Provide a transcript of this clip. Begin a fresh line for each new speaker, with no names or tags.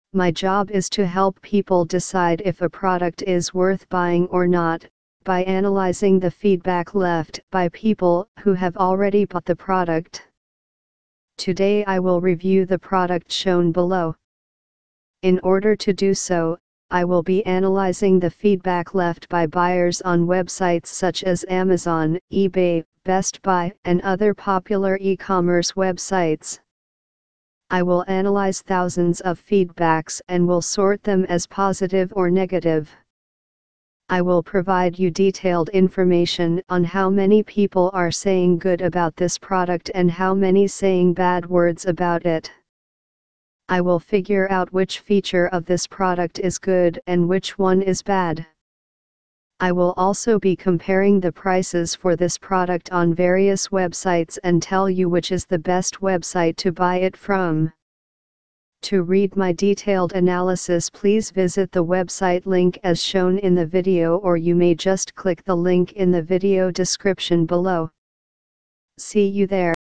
My job is to help people decide if a product is worth buying or not, by analyzing the feedback left by people who have already bought the product. Today I will review the product shown below. In order to do so, I will be analyzing the feedback left by buyers on websites such as Amazon, eBay, Best Buy, and other popular e-commerce websites. I will analyze thousands of feedbacks and will sort them as positive or negative. I will provide you detailed information on how many people are saying good about this product and how many saying bad words about it. I will figure out which feature of this product is good and which one is bad. I will also be comparing the prices for this product on various websites and tell you which is the best website to buy it from. To read my detailed analysis, please visit the website link as shown in the video, or you may just click the link in the video description below. See you there.